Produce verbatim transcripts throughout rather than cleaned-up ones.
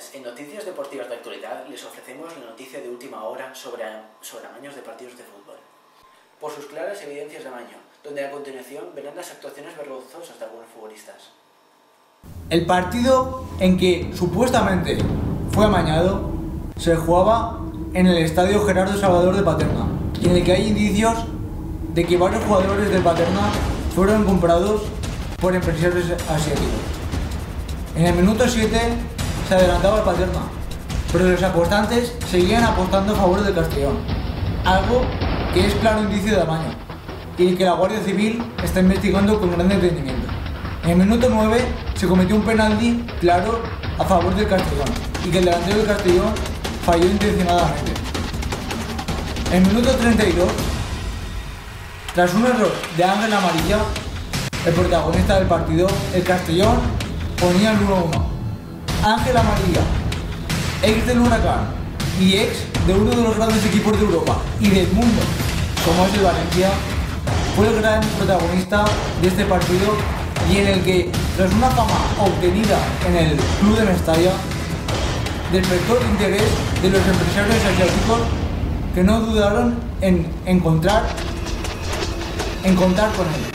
días, en Noticias Deportivas de Actualidad les ofrecemos la noticia de última hora sobre, sobre amaños de partidos de fútbol. Por sus claras evidencias de amaño, donde a continuación verán las actuaciones vergonzosas de algunos futbolistas. El partido en que supuestamente fue amañado se jugaba en el estadio Gerardo Salvador de Paterna, y en el que hay indicios de que varios jugadores del Paterna fueron comprados por empresarios asiáticos. En el minuto siete se adelantaba el Paterna, pero los apostantes seguían apostando a favor del Castellón, algo que es claro indicio de amaño y que la Guardia Civil está investigando con gran detenimiento. En el minuto nueve se cometió un penalti claro a favor del Castellón y que el delantero del Castellón falló intencionadamente. En el minuto treinta y dos, tras un error de Ángel Amarilla, el protagonista del partido, el Castellón, ponía el uno uno. Ángel Amarilla, ex del Huracán y ex de uno de los grandes equipos de Europa y del mundo, como es el Valencia, fue el gran protagonista de este partido y en el que, tras una fama obtenida en el club de Mestalla, despertó el interés de los empresarios asiáticos que no dudaron en encontrar, en contar con él.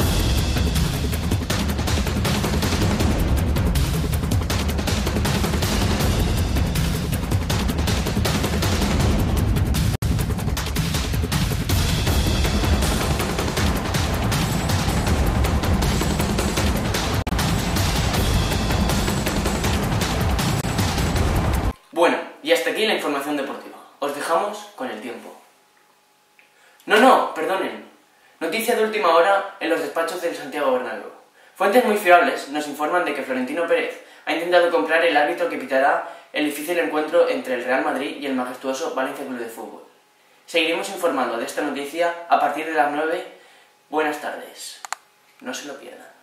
Bueno, y hasta aquí la información deportiva. Os dejamos con el tiempo. No, no, perdonen. Noticia de última hora en los despachos del Santiago Bernabéu. Fuentes muy fiables nos informan de que Florentino Pérez ha intentado comprar el árbitro que pitará el difícil encuentro entre el Real Madrid y el majestuoso Valencia Club de Fútbol. Seguiremos informando de esta noticia a partir de las nueve. Buenas tardes. No se lo pierdan.